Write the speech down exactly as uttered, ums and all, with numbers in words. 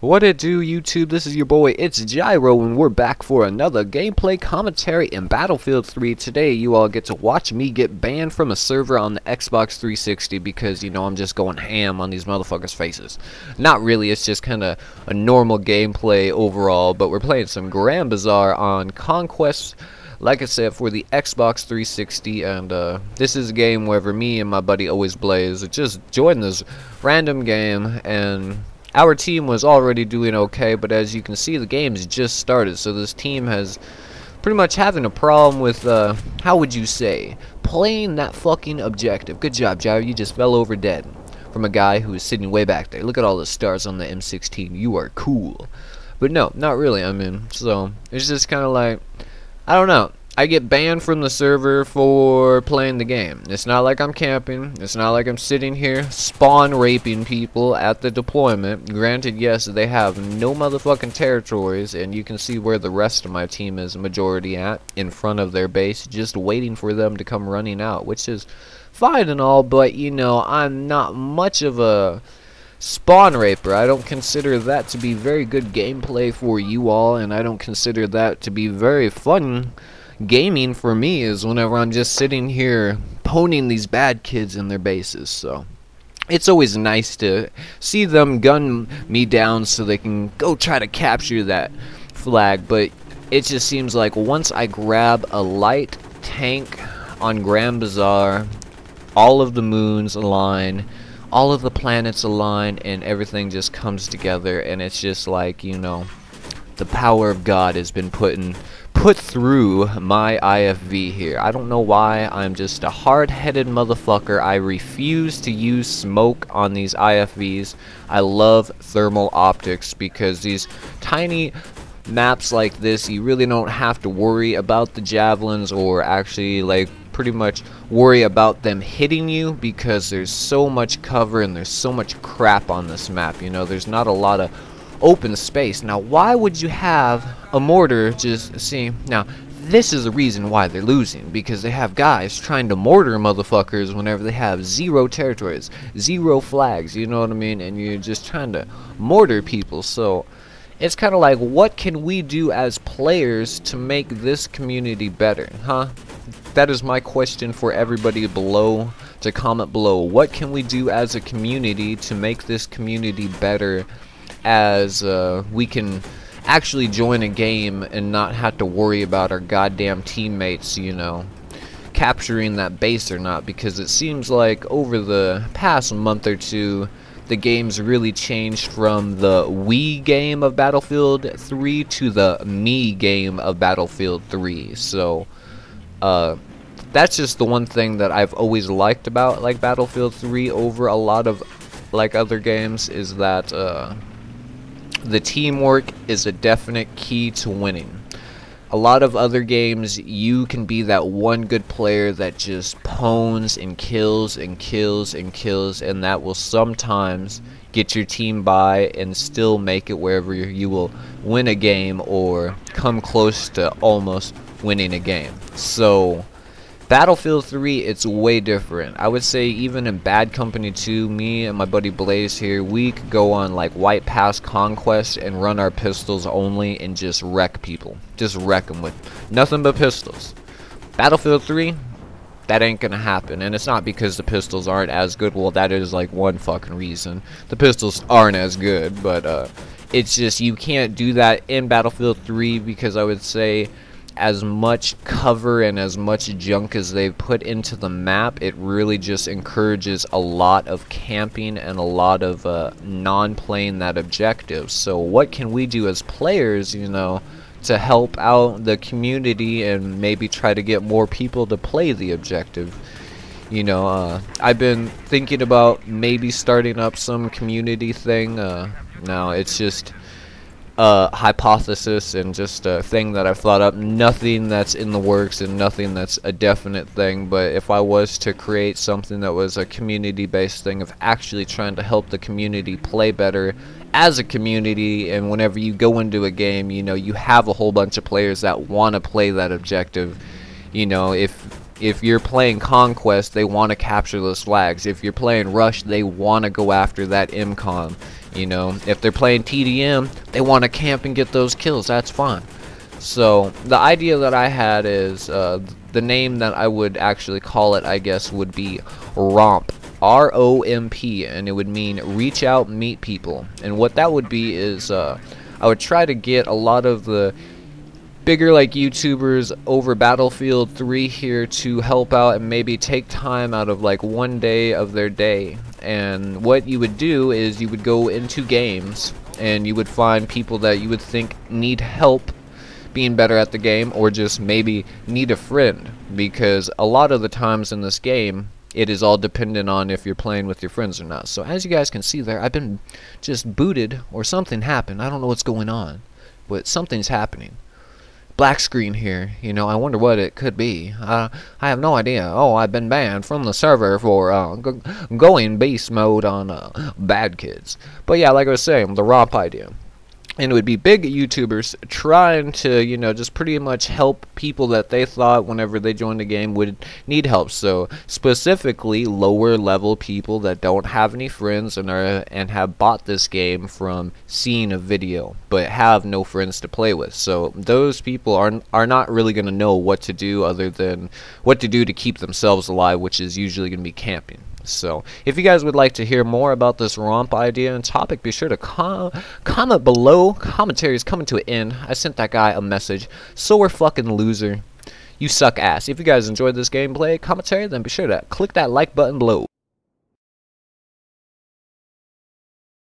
What it do, YouTube? This is your boy, it's Gyro, and we're back for another gameplay commentary in Battlefield three. Today, you all get to watch me get banned from a server on the Xbox three sixty because, you know, I'm just going ham on these motherfuckers' faces. Not really, it's just kind of a normal gameplay overall, but we're playing some Grand Bazaar on Conquest, like I said, for the Xbox three sixty, and uh, this is a game wherever me and my buddy always blaze. Just join this random game, and our team was already doing okay, but as you can see, the game's just started, so this team has pretty much having a problem with, uh, how would you say, playing that fucking objective. Good job, Gyro, you just fell over dead from a guy who was sitting way back there. Look at all the stars on the M sixteen, you are cool. But no, not really, I mean, so, it's just kind of like, I don't know. I get banned from the server for playing the game. It's not like I'm camping. It's not like I'm sitting here spawn raping people at the deployment. Granted, yes, they have no motherfucking territories, and you can see where the rest of my team is majority at, in front of their base, just waiting for them to come running out, which is fine and all, but, you know, I'm not much of a spawn raper. I don't consider that to be very good gameplay for you all, and I don't consider that to be very fun gaming for me, is whenever I'm just sitting here poning these bad kids in their bases. So it's always nice to see them gun me down so they can go try to capture that flag, but it just seems like once I grab a light tank on Grand Bazaar, all of the moons align, all of the planets align, and everything just comes together, and it's just like, you know, the power of God has been put in put through my I F V here. I don't know why. I'm just a hard-headed motherfucker. I refuse to use smoke on these I F Vs. I love thermal optics because these tiny maps like this, you really don't have to worry about the javelins or actually like pretty much worry about them hitting you because there's so much cover and there's so much crap on this map. You know, there's not a lot of open space. Now, why would you have a mortar just see? Now, this is the reason why they're losing, because they have guys trying to mortar motherfuckers whenever they have zero territories, zero flags, you know what I mean? And you're just trying to mortar people. So it's kind of like, what can we do as players to make this community better, huh? That is my question for everybody below, to comment below. What can we do as a community to make this community better, as uh, we can actually join a game and not have to worry about our goddamn teammates, you know, capturing that base or not? Because it seems like over the past month or two, the game's really changed from the we game of Battlefield three to the me game of Battlefield three. So uh, that's just the one thing that I've always liked about like Battlefield three over a lot of like other games, is that uh, the teamwork is a definite key to winning. A lot of other games, you can be that one good player that just pones and kills and kills and kills, and that will sometimes get your team by and still make it wherever you will win a game or come close to almost winning a game. So Battlefield three, it's way different. I would say even in Bad Company two, me and my buddy Blaze here, we could go on like White Pass Conquest and run our pistols only and just wreck people. Just wreck them with nothing but pistols. Battlefield three, that ain't gonna happen. And it's not because the pistols aren't as good. Well, that is like one fucking reason. The pistols aren't as good, but uh, it's just you can't do that in Battlefield three, because I would say as much cover and as much junk as they've put into the map, it really just encourages a lot of camping and a lot of uh, non-playing that objective. So what can we do as players, you know, to help out the community and maybe try to get more people to play the objective? You know, uh, I've been thinking about maybe starting up some community thing. Uh, now it's just Uh, hypothesis and just a thing that I've thought up, nothing that's in the works and nothing that's a definite thing. But if I was to create something that was a community based thing of actually trying to help the community play better as a community, and whenever you go into a game, you know, you have a whole bunch of players that want to play that objective. You know, if if you're playing Conquest, they want to capture those flags. If you're playing Rush, they want to go after that M COM. You know, if they're playing T D M, they want to camp and get those kills. That's fine. So the idea that I had is uh, the name that I would actually call it, I guess, would be ROMP, R O M P, and it would mean reach out, meet people. And what that would be is uh, I would try to get a lot of the bigger like YouTubers over Battlefield three here to help out and maybe take time out of like one day of their day. And what you would do is you would go into games and you would find people that you would think need help being better at the game, or just maybe need a friend, because a lot of the times in this game it is all dependent on if you're playing with your friends or not. So as you guys can see there, I've been just booted, or something happened. I don't know what's going on, but something's happening. Black screen here, you know, I wonder what it could be. Uh, I have no idea. Oh, I've been banned from the server for uh, g going beast mode on uh, bad kids. But yeah, like I was saying, the ROMP idea. And it would be big YouTubers trying to, you know, just pretty much help people that they thought whenever they joined the game would need help. So specifically lower level people that don't have any friends and are and have bought this game from seeing a video but have no friends to play with. So those people are are not really going to know what to do other than what to do to keep themselves alive, which is usually going to be camping. So if you guys would like to hear more about this ROMP idea and topic, be sure to com comment below. Commentary is coming to an end. I sent that guy a message. So we're fucking loser. You suck ass. If you guys enjoyed this gameplay commentary, then be sure to click that like button below.